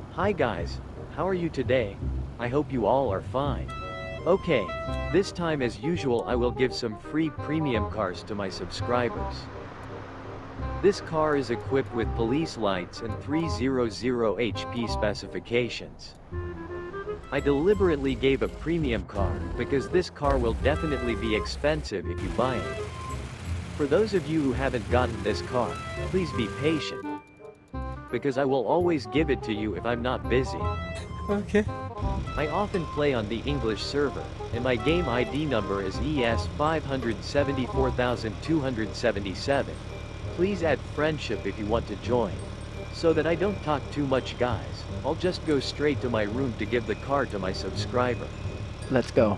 Hi guys, how are you today? I hope you all are fine. Okay, this time as usual I will give some free premium cars to my subscribers. This car is equipped with police lights and 300 HP specifications. I deliberately gave a premium car, because this car will definitely be expensive if you buy it. For those of you who haven't gotten this car, please be patient. Because I will always give it to you if I'm not busy. Okay. I often play on the English server, and my game ID number is ES574277. Please add friendship if you want to join. So that I don't talk too much guys, I'll just go straight to my room to give the car to my subscriber. Let's go.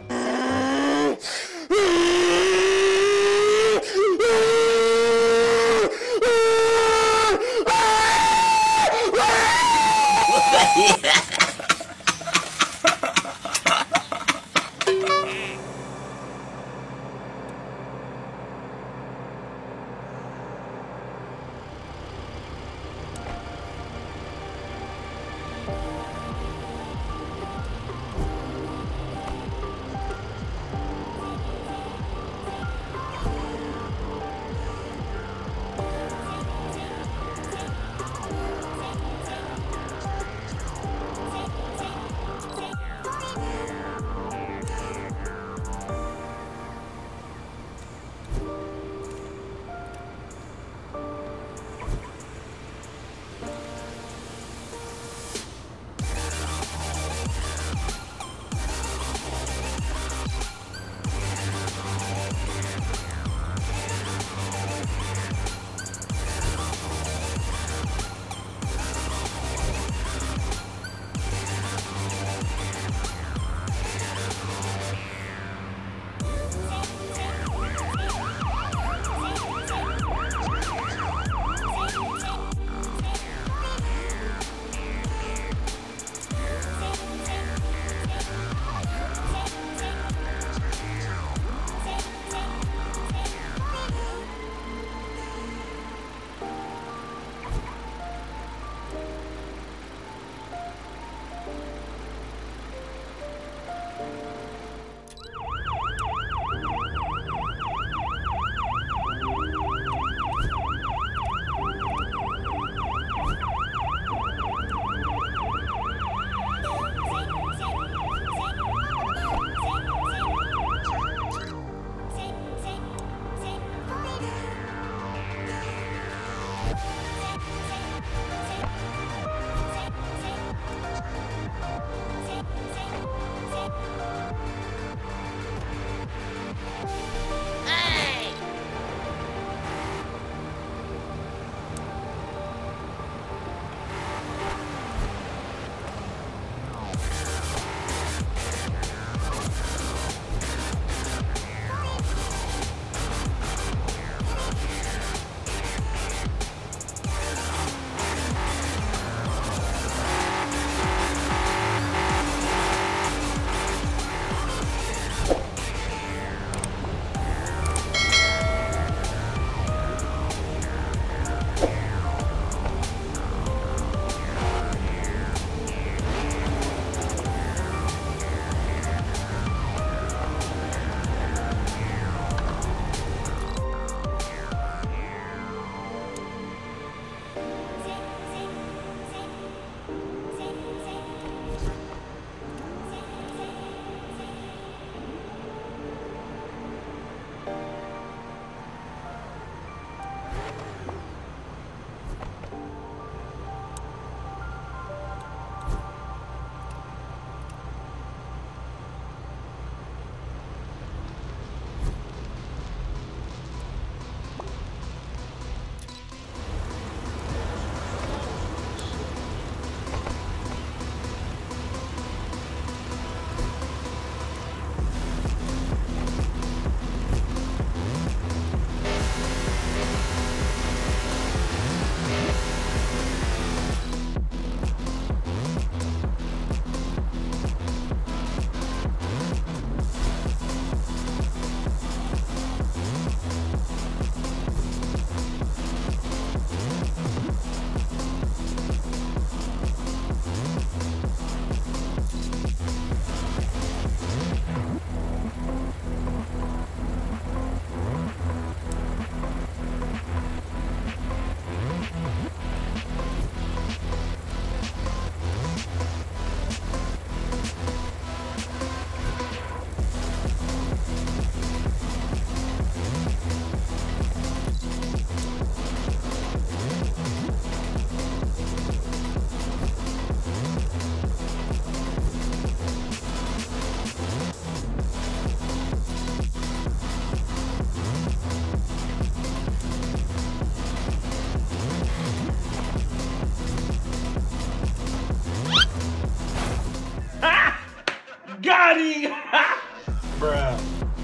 Anjing. Bruh.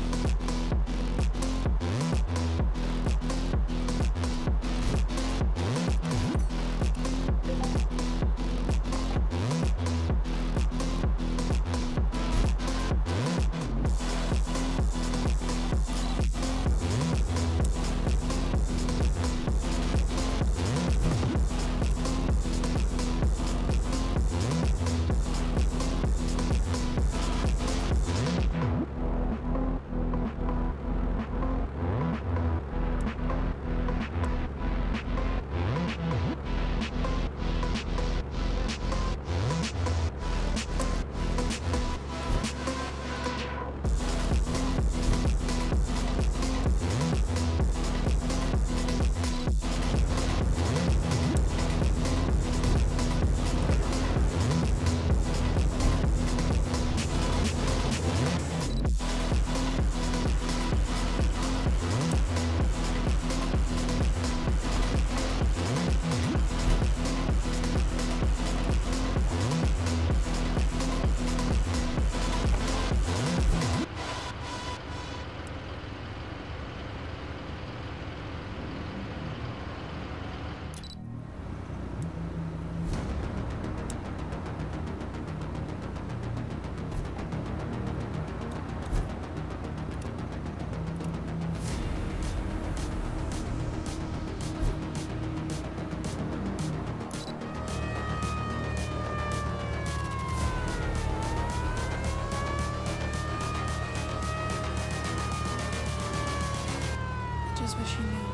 Just wish you knew.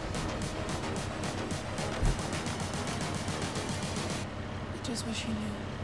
Just wish you knew.